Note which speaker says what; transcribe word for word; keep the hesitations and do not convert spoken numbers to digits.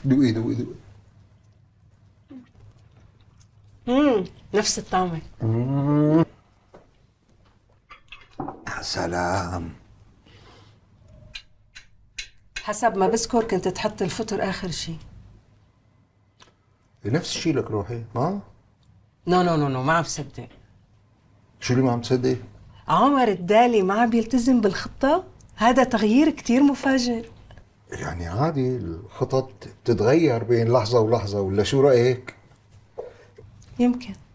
Speaker 1: دوقي دوقي دوقي.
Speaker 2: امم نفس الطعمه.
Speaker 1: مم. يا سلام.
Speaker 2: حسب ما بذكر كنت تحط الفطر اخر شيء.
Speaker 1: نفس الشيء لك روحي، ها؟
Speaker 2: نو نو نو نو ما عم بصدق.
Speaker 1: شو اللي ما عم تصدق؟
Speaker 2: عمر الدالي ما عم بيلتزم بالخطة؟ هذا تغيير كتير مفاجئ.
Speaker 1: يعني عادي الخطط بتتغير بين لحظة ولحظة، ولا شو رأيك؟
Speaker 2: يمكن.